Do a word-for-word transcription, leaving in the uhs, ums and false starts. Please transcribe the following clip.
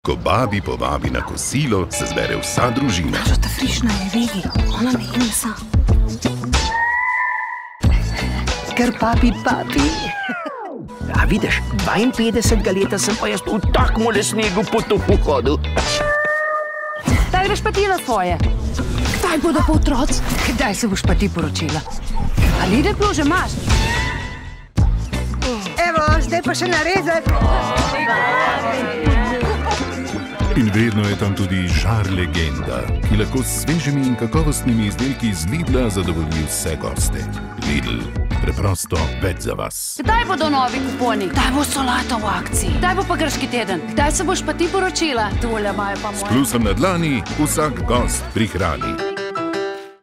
Ko babi povabi na kosilo, se zbere vsa družina. Že ta frišna je, vidi, ona ne je mesa. Ker papi, papi. A vidiš, dvainpetdesetega leta sem pa jaz v takmole snegu po topu hodil. Kdaj greš pa ti na svoje? Kdaj bodo pa otroci? Kdaj se boš pa ti poročila? Ali replo že imaš? Evo, zdaj pa še narezek. In vedno je tam tudi Žar legenda, ki lahko s svežimi in kakovostnimi izdelki z Lidla zadovolji vse goste. Lidl, preprosto več za vas. Kdaj bodo novi kuponi? Kdaj bo solata v akciji? Kdaj bo pa grški teden? Kdaj se boš pa ti poročila? Tole imajo pa moje. S plusom na dlani vsak gost prihrani.